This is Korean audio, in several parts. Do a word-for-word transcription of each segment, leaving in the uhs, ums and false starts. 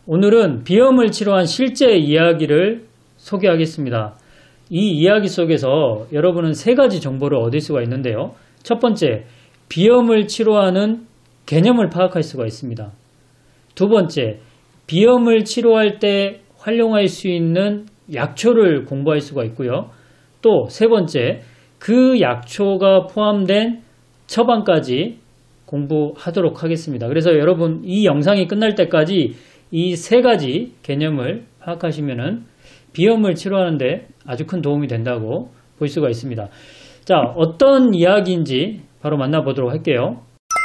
오늘은 비염을 치료한 실제 이야기를 소개하겠습니다. 이 이야기 속에서 여러분은 세 가지 정보를 얻을 수가 있는데요. 첫 번째, 비염을 치료하는 개념을 파악할 수가 있습니다. 두 번째, 비염을 치료할 때 활용할 수 있는 약초를 공부할 수가 있고요. 또 세 번째, 그 약초가 포함된 처방까지 공부하도록 하겠습니다. 그래서 여러분 이 영상이 끝날 때까지 이 세 가지 개념을 파악하시면은 비염을 치료하는데 아주 큰 도움이 된다고 볼 수가 있습니다. 자, 어떤 이야기인지 바로 만나보도록 할게요.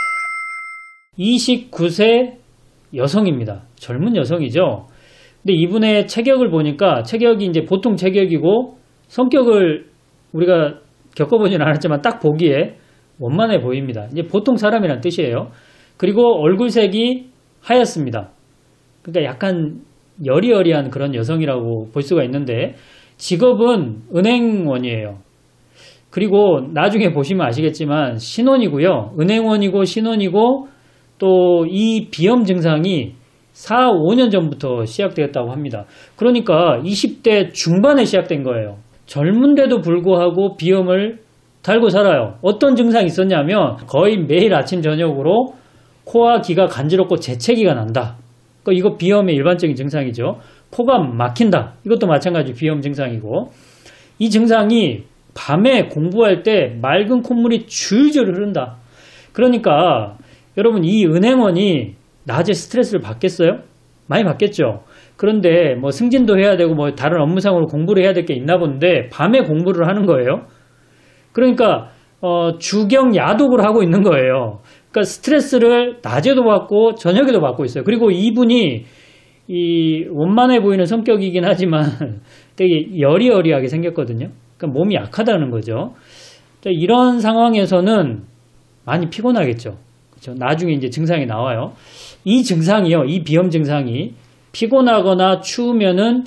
이십구 세 여성입니다. 젊은 여성이죠. 근데 이분의 체격을 보니까 체격이 이제 보통 체격이고 성격을 우리가 겪어보진 않았지만 딱 보기에 원만해 보입니다. 이제 보통 사람이란 뜻이에요. 그리고 얼굴색이 하얗습니다. 그러니까 약간 여리여리한 그런 여성이라고 볼 수가 있는데 직업은 은행원이에요. 그리고 나중에 보시면 아시겠지만 신혼이고요. 은행원이고 신혼이고 또 이 비염 증상이 사, 오 년 전부터 시작되었다고 합니다. 그러니까 이십 대 중반에 시작된 거예요. 젊은데도 불구하고 비염을 달고 살아요. 어떤 증상이 있었냐면 거의 매일 아침 저녁으로 코와 귀가 간지럽고 재채기가 난다. 그러니까 이거 비염의 일반적인 증상이죠. 코가 막힌다. 이것도 마찬가지 비염 증상이고, 이 증상이 밤에 공부할 때 맑은 콧물이 줄줄 흐른다. 그러니까 여러분 이 은행원이 낮에 스트레스를 받겠어요? 많이 받겠죠. 그런데 뭐 승진도 해야 되고 뭐 다른 업무상으로 공부를 해야 될 게 있나 본데 밤에 공부를 하는 거예요. 그러니까 어, 주경 야독을 하고 있는 거예요. 그러니까 스트레스를 낮에도 받고 저녁에도 받고 있어요. 그리고 이분이 이 원만해 보이는 성격이긴 하지만 되게 여리여리하게 생겼거든요. 그러니까 몸이 약하다는 거죠. 이런 상황에서는 많이 피곤하겠죠. 그렇죠? 나중에 이제 증상이 나와요. 이 증상이요, 이 비염 증상이 피곤하거나 추우면은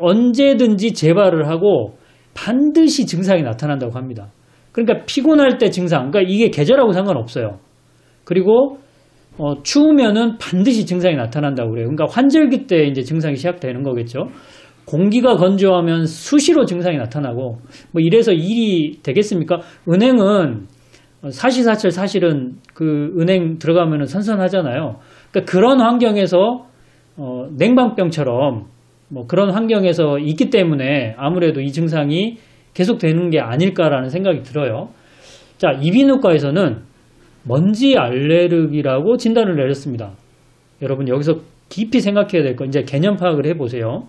언제든지 재발을 하고 반드시 증상이 나타난다고 합니다. 그러니까 피곤할 때 증상, 그러니까 이게 계절하고 상관없어요. 그리고 어, 추우면은 반드시 증상이 나타난다고 그래요. 그러니까 환절기 때 이제 증상이 시작되는 거겠죠. 공기가 건조하면 수시로 증상이 나타나고 뭐 이래서 일이 되겠습니까? 은행은 사시사철 사실은 그 은행 들어가면은 선선하잖아요. 그러니까 그런 환경에서 어, 냉방병처럼 뭐 그런 환경에서 있기 때문에 아무래도 이 증상이 계속되는 게 아닐까라는 생각이 들어요. 자, 이비인후과에서는 먼지 알레르기라고 진단을 내렸습니다. 여러분 여기서 깊이 생각해야 될 건 이제 개념 파악을 해보세요.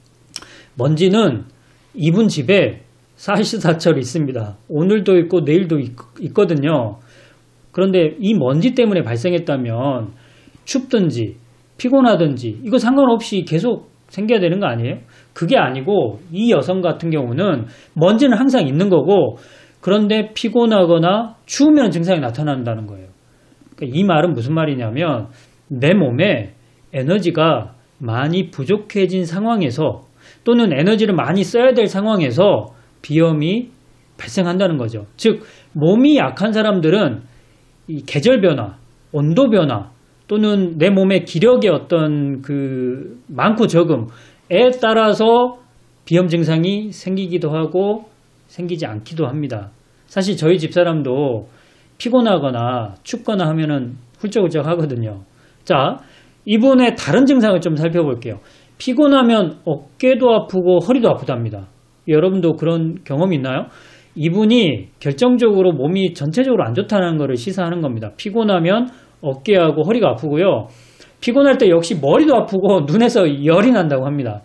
먼지는 이분 집에 사시사철 있습니다. 오늘도 있고 내일도 있, 있거든요. 그런데 이 먼지 때문에 발생했다면 춥든지 피곤하든지 이거 상관없이 계속 생겨야 되는 거 아니에요? 그게 아니고 이 여성 같은 경우는 먼지는 항상 있는 거고, 그런데 피곤하거나 추우면 증상이 나타난다는 거예요. 그러니까 이 말은 무슨 말이냐면 내 몸에 에너지가 많이 부족해진 상황에서 또는 에너지를 많이 써야 될 상황에서 비염이 발생한다는 거죠. 즉 몸이 약한 사람들은 이 계절 변화, 온도 변화 또는 내 몸의 기력의 어떤 그 많고 적음에 따라서 비염 증상이 생기기도 하고 생기지 않기도 합니다. 사실 저희 집사람도 피곤하거나 춥거나 하면은 훌쩍훌쩍 하거든요. 자, 이분의 다른 증상을 좀 살펴볼게요. 피곤하면 어깨도 아프고 허리도 아프답니다. 여러분도 그런 경험이 있나요? 이분이 결정적으로 몸이 전체적으로 안 좋다는 것을 시사하는 겁니다. 피곤하면 어깨하고 허리가 아프고요. 피곤할 때 역시 머리도 아프고 눈에서 열이 난다고 합니다.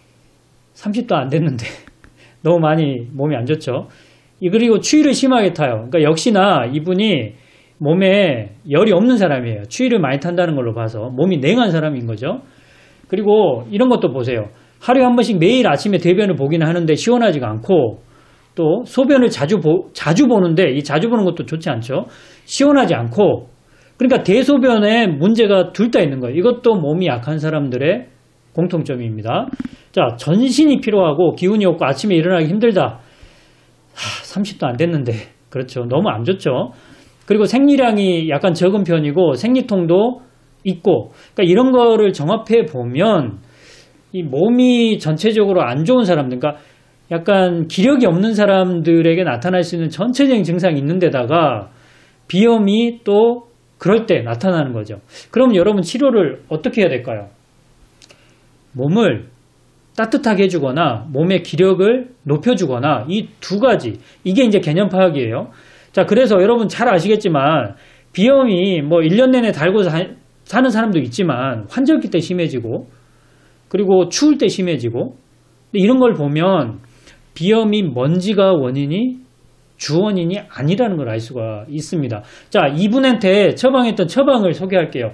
삼십 도 안 됐는데 너무 많이 몸이 안 좋죠. 그리고 추위를 심하게 타요. 그러니까 역시나 이분이 몸에 열이 없는 사람이에요. 추위를 많이 탄다는 걸로 봐서 몸이 냉한 사람인 거죠. 그리고 이런 것도 보세요. 하루에 한 번씩 매일 아침에 대변을 보기는 하는데 시원하지가 않고, 또 소변을 자주 보, 자주 보는데 이 자주 보는 것도 좋지 않죠. 시원하지 않고, 그러니까 대소변에 문제가 둘 다 있는 거예요. 이것도 몸이 약한 사람들의 공통점입니다. 자, 전신이 피로하고 기운이 없고 아침에 일어나기 힘들다. 하, 삼십 도 안 됐는데. 그렇죠. 너무 안 좋죠. 그리고 생리량이 약간 적은 편이고 생리통도 있고, 그러니까 이런 거를 종합해 보면 이 몸이 전체적으로 안 좋은 사람들, 그러니까 약간 기력이 없는 사람들에게 나타날 수 있는 전체적인 증상이 있는 데다가 비염이 또 그럴 때 나타나는 거죠. 그럼 여러분 치료를 어떻게 해야 될까요? 몸을 따뜻하게 해주거나 몸의 기력을 높여주거나 이 두 가지, 이게 이제 개념 파악이에요. 자, 그래서 여러분 잘 아시겠지만 비염이 뭐 일 년 내내 달고 사, 사는 사람도 있지만 환절기 때 심해지고 그리고 추울 때 심해지고, 이런 걸 보면 비염이 먼지가 원인이 주원인이 아니라는 걸 알 수가 있습니다. 자, 이분한테 처방했던 처방을 소개할게요.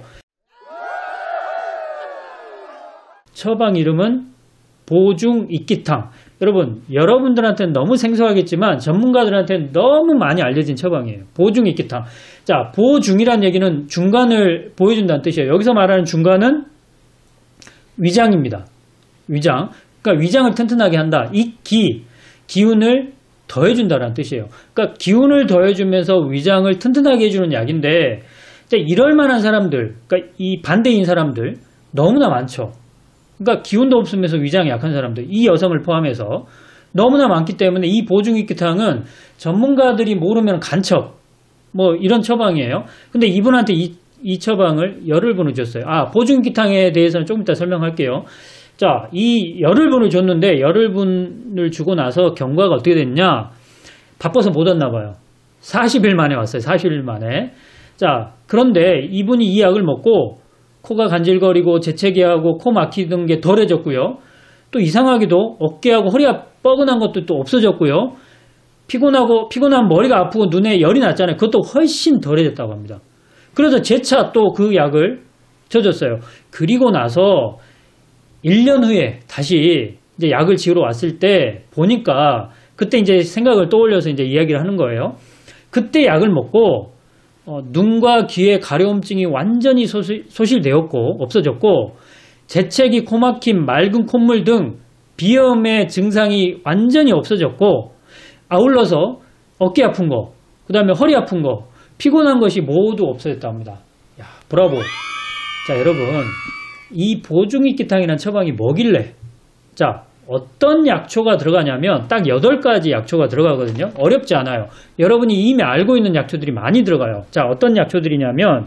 처방 이름은 보중익기탕. 여러분, 여러분들한테는 너무 생소하겠지만 전문가들한테는 너무 많이 알려진 처방이에요. 보중익기탕. 자, 보중이란 얘기는 중간을 보여준다는 뜻이에요. 여기서 말하는 중간은 위장입니다. 위장. 그러니까 위장을 튼튼하게 한다. 이 기, 기운을 더해준다는 뜻이에요. 그러니까 기운을 더해주면서 위장을 튼튼하게 해주는 약인데, 이럴 만한 사람들, 그러니까 이 반대인 사람들 너무나 많죠. 그러니까 기운도 없으면서 위장이 약한 사람들, 이 여성을 포함해서 너무나 많기 때문에 이 보중익기탕은 전문가들이 모르면 간첩, 뭐 이런 처방이에요. 근데 이분한테 이, 이 처방을 열흘분을 줬어요. 아, 보중익기탕에 대해서는 조금 이따 설명할게요. 자, 이 열흘분을 줬는데 열흘분을 주고 나서 경과가 어떻게 됐냐? 바빠서 못 왔나 봐요. 사십 일 만에 왔어요. 사십 일 만에. 자, 그런데 이분이 이 약을 먹고 코가 간질거리고 재채기하고 코 막히던 게 덜해졌고요. 또 이상하게도 어깨하고 허리가 뻐근한 것도 또 없어졌고요. 피곤하고 피곤한 머리가 아프고 눈에 열이 났잖아요. 그것도 훨씬 덜해졌다고 합니다. 그래서 재차 또 그 약을 줘줬어요. 그리고 나서 일 년 후에 다시 이제 약을 지으러 왔을 때 보니까 그때 이제 생각을 떠올려서 이제 이야기를 하는 거예요. 그때 약을 먹고 어, 눈과 귀의 가려움증이 완전히 소실, 소실되었고 없어졌고, 재채기, 코막힘, 맑은 콧물 등 비염의 증상이 완전히 없어졌고, 아울러서 어깨 아픈 거, 그 다음에 허리 아픈 거, 피곤한 것이 모두 없어졌다고 합니다. 야, 브라보. 자, 여러분, 이 보중익기탕이라는 처방이 뭐길래, 자, 어떤 약초가 들어가냐면 딱 여덟 가지 약초가 들어가거든요. 어렵지 않아요. 여러분이 이미 알고 있는 약초들이 많이 들어가요. 자, 어떤 약초들이냐면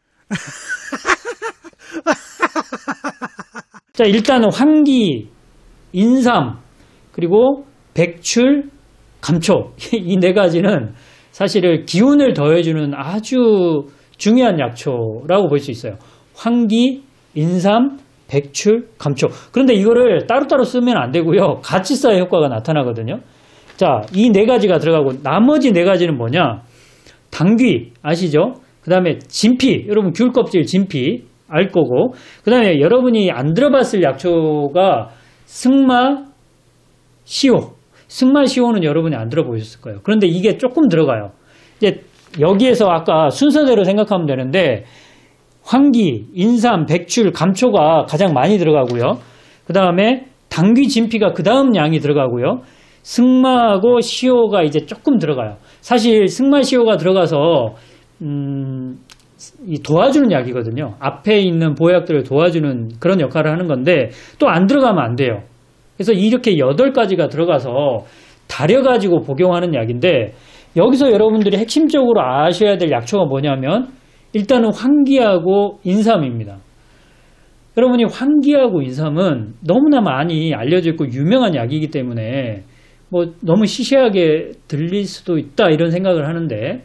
자, 일단은 황기, 인삼, 그리고 백출, 감초. 이 네 가지는 사실은 기운을 더해주는 아주 중요한 약초라고 볼 수 있어요. 황기, 인삼, 백출, 감초. 그런데 이거를 따로따로 쓰면 안 되고요. 같이 써야 효과가 나타나거든요. 자, 이 네 가지가 들어가고 나머지 네 가지는 뭐냐? 당귀 아시죠? 그 다음에 진피, 여러분 귤 껍질 진피 알 거고, 그 다음에 여러분이 안 들어봤을 약초가 승마, 시오. 승마, 시오는 여러분이 안 들어보셨을 거예요. 그런데 이게 조금 들어가요. 이제 여기에서 아까 순서대로 생각하면 되는데, 황기, 인삼, 백출, 감초가 가장 많이 들어가고요. 그 다음에 당귀, 진피가 그 다음 양이 들어가고요. 승마하고 시오가 이제 조금 들어가요. 사실 승마, 시오가 들어가서 음, 이 도와주는 약이거든요. 앞에 있는 보약들을 도와주는 그런 역할을 하는 건데 또 안 들어가면 안 돼요. 그래서 이렇게 여덟 가지가 들어가서 다려가지고 복용하는 약인데, 여기서 여러분들이 핵심적으로 아셔야 될 약초가 뭐냐면 일단은 황기하고 인삼입니다. 여러분이 황기하고 인삼은 너무나 많이 알려져 있고 유명한 약이기 때문에 뭐 너무 시시하게 들릴 수도 있다 이런 생각을 하는데,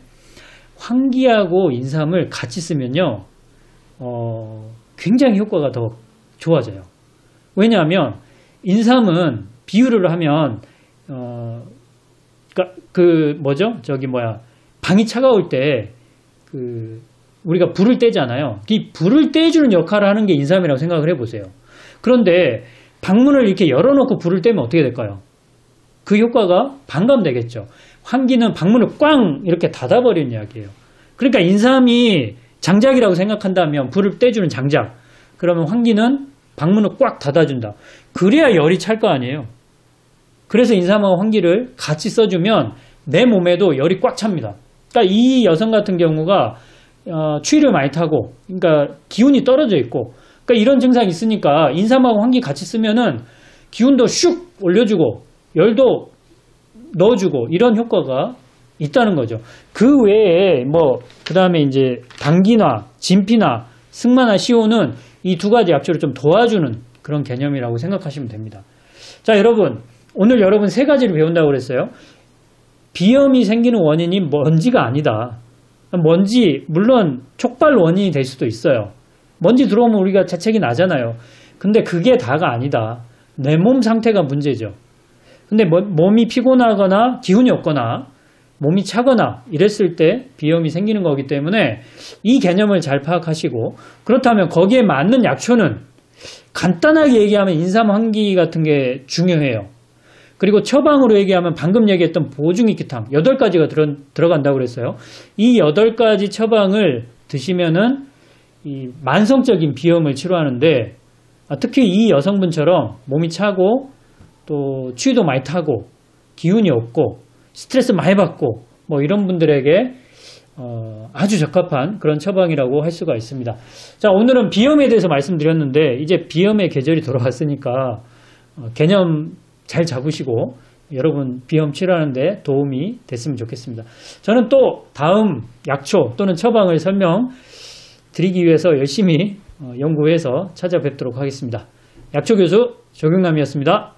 황기하고 인삼을 같이 쓰면요 어, 굉장히 효과가 더 좋아져요. 왜냐하면 인삼은 비유를 하면 어, 그러니까 그 뭐죠? 저기 뭐야 방이 차가울 때 그 우리가 불을 떼잖아요. 이 불을 떼주는 역할을 하는 게 인삼이라고 생각을 해보세요. 그런데 방문을 이렇게 열어놓고 불을 떼면 어떻게 될까요? 그 효과가 반감되겠죠. 황기는 방문을 꽝 이렇게 닫아버리는 약이에요. 그러니까 인삼이 장작이라고 생각한다면 불을 떼주는 장작, 그러면 황기는 방문을 꽉 닫아준다. 그래야 열이 찰 거 아니에요. 그래서 인삼하고 황기를 같이 써주면 내 몸에도 열이 꽉 찹니다. 그러니까 이 여성 같은 경우가 어, 추위를 많이 타고, 그러니까 기운이 떨어져 있고, 그러니까 이런 증상이 있으니까 인삼하고 황기 같이 쓰면은 기운도 슉 올려주고 열도 넣어주고 이런 효과가 있다는 거죠. 그 외에 뭐 그 다음에 이제 당기나 진피나 승마나 시호는 이 두 가지 약초를 좀 도와주는 그런 개념이라고 생각하시면 됩니다. 자, 여러분, 오늘 여러분 세 가지를 배운다고 그랬어요. 비염이 생기는 원인이 먼지가 아니다. 먼지, 물론 촉발 원인이 될 수도 있어요. 먼지 들어오면 우리가 재채기 나잖아요. 근데 그게 다가 아니다. 내 몸 상태가 문제죠. 근데 뭐, 몸이 피곤하거나 기운이 없거나 몸이 차거나 이랬을 때 비염이 생기는 거기 때문에 이 개념을 잘 파악하시고, 그렇다면 거기에 맞는 약초는 간단하게 얘기하면 인삼, 황기 같은 게 중요해요. 그리고 처방으로 얘기하면 방금 얘기했던 보중익기탕 여덟 가지가 들어, 들어간다고 그랬어요. 이 여덟 가지 처방을 드시면은 이 만성적인 비염을 치료하는데, 특히 이 여성분처럼 몸이 차고 또 추위도 많이 타고 기운이 없고 스트레스 많이 받고 뭐 이런 분들에게 어 아주 적합한 그런 처방이라고 할 수가 있습니다. 자, 오늘은 비염에 대해서 말씀드렸는데 이제 비염의 계절이 돌아왔으니까 어 개념 잘 잡으시고 여러분 비염 치료하는 데 도움이 됐으면 좋겠습니다. 저는 또 다음 약초 또는 처방을 설명 드리기 위해서 열심히 연구해서 찾아뵙도록 하겠습니다. 약초교수 조경남이었습니다.